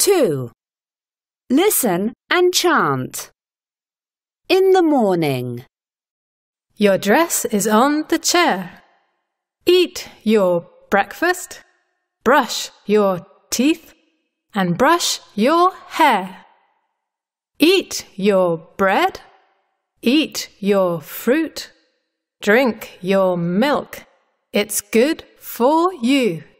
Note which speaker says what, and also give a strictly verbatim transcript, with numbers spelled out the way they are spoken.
Speaker 1: two. Listen and chant. In the morning.
Speaker 2: Your dress is on the chair. Eat your breakfast. Brush your teeth and brush your hair. Eat your bread. Eat your fruit. Drink your milk. It's good for you.